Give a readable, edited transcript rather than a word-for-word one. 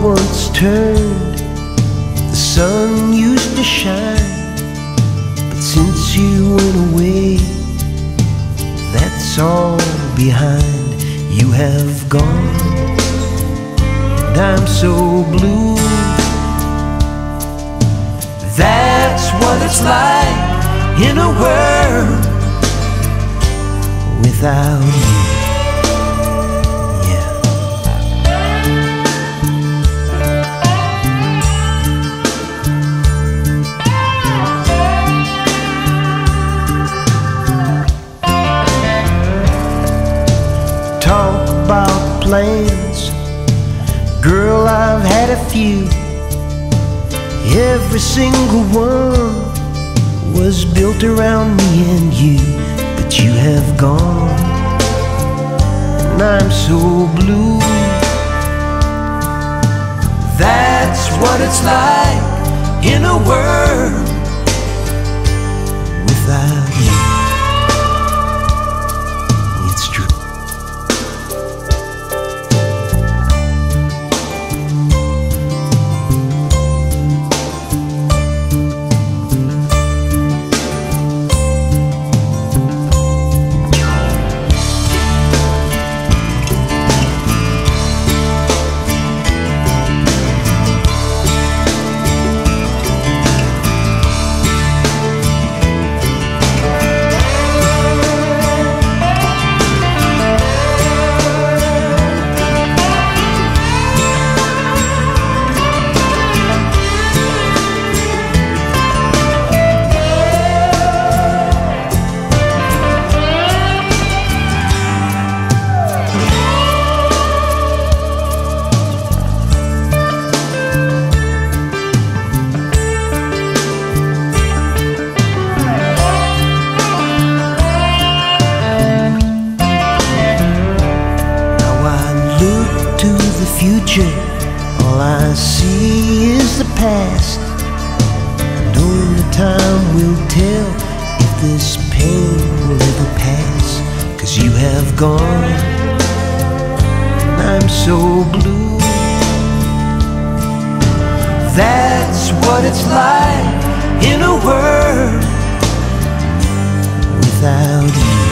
once turned, the sun used to shine. But since you went away, that's all behind. You have gone, and I'm so blue. That's what it's like in a world without you. Talk about plans, girl, I've had a few. Every single one was built around me and you. But you have gone, and I'm so blue. That's what it's like in a world without you. It's true. Future, all I see is the past, and only time will tell if this pain will ever pass. 'Cause you have gone, and I'm so blue. That's what it's like in a world without you.